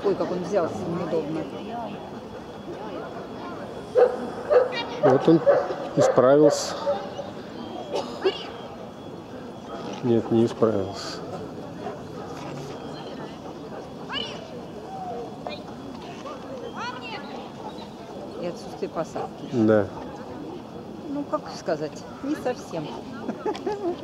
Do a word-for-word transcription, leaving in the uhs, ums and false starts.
Ой, как он взялся неудобно. Вот он исправился. Нет, не исправился. И отсутствие посадки. Да. Ну, как сказать, не совсем.